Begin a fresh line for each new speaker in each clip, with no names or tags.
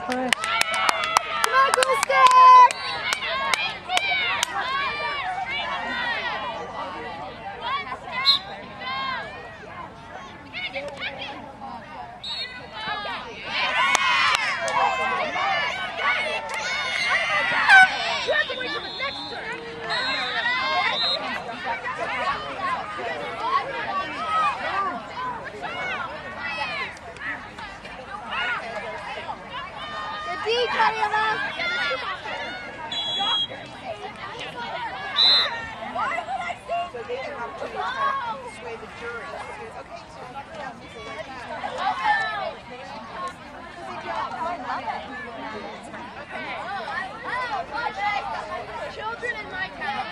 push.
Come on, Cool Stick!
Children in my town.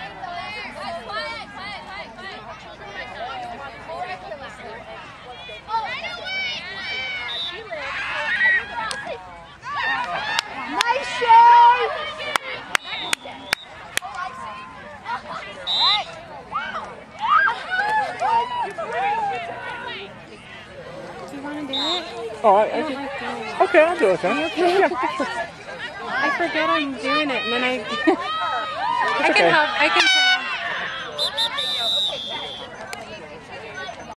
Nice shave!
Do you want to do it?
Oh,
I don't like doing it.
okay, I'll do it then. Yeah.
I forget I'm doing it, and then I
Okay.
can help. I can